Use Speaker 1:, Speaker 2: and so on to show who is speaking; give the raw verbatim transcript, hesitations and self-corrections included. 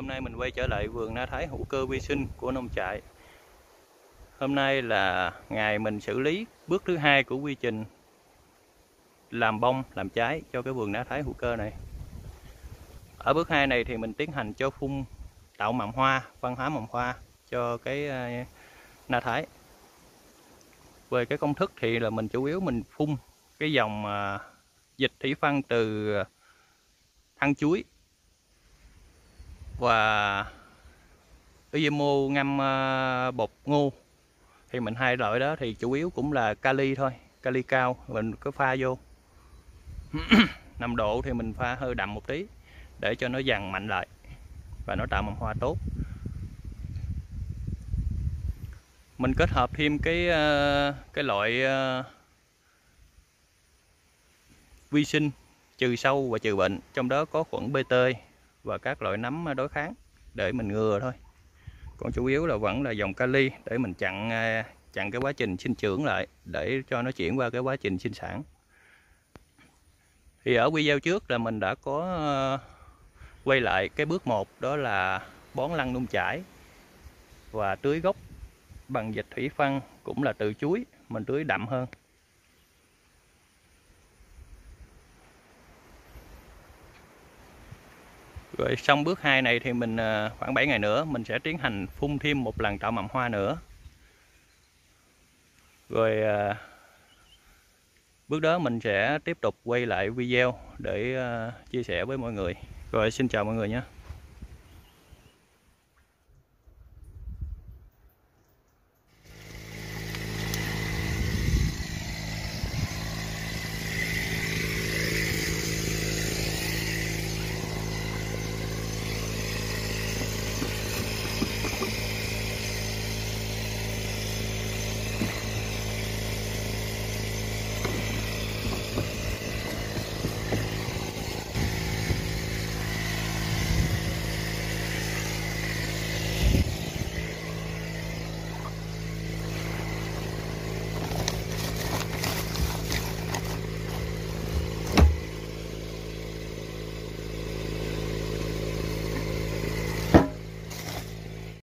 Speaker 1: nay mình quay trở lại vườn na thái hữu cơ vi sinh của nông trại. Hôm nay là ngày mình xử lý bước thứ hai của quy trình làm bông, làm trái cho cái vườn na thái hữu cơ này. Ở bước hai này thì mình tiến hành cho phun tạo mầm hoa, văn hóa mầm hoa cho cái na thái. Về cái công thức thì là mình chủ yếu mình phun cái dòng dịch thủy phân từ thân chuối và Imo ngâm bột ngô. Thì mình hai loại đó thì chủ yếu cũng là kali thôi, kali cao mình có pha vô. Nồng độ thì mình pha hơi đậm một tí để cho nó dằn mạnh lại và nó tạo mầm hoa tốt. Mình kết hợp thêm cái cái loại vi sinh trừ sâu và trừ bệnh, trong đó có khuẩn bê tê và các loại nấm đối kháng để mình ngừa thôi. Còn chủ yếu là vẫn là dòng kali để mình chặn chặn cái quá trình sinh trưởng lại, để cho nó chuyển qua cái quá trình sinh sản. Thì ở video trước là mình đã có quay lại cái bước một, đó là bón lăng nung chải và tưới gốc bằng dịch thủy phân, cũng là từ chuối, mình tưới đậm hơn. Rồi xong bước hai này thì mình khoảng bảy ngày nữa mình sẽ tiến hành phun thêm một lần tạo mầm hoa nữa. Rồi bước đó mình sẽ tiếp tục quay lại video để chia sẻ với mọi người. Rồi xin chào mọi người nhé.